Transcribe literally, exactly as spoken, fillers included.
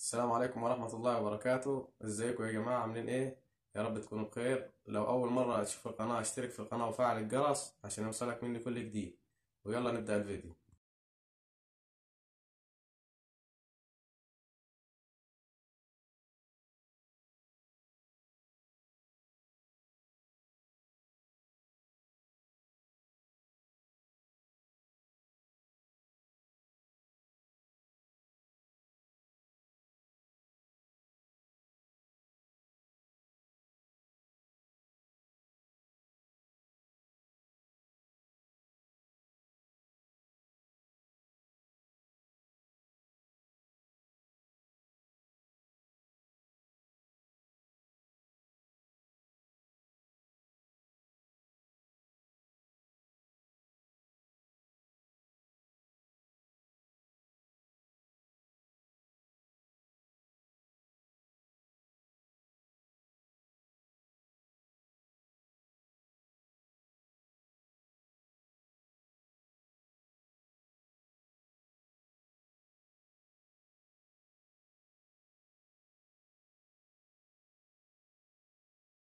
السلام عليكم ورحمة الله وبركاته. ازيكم يا جماعة؟ عاملين ايه؟ يا رب تكونوا بخير. لو أول مرة تشوف القناة اشترك في القناة وفعل الجرس عشان يوصلك مني كل جديد. ويلا نبدأ الفيديو.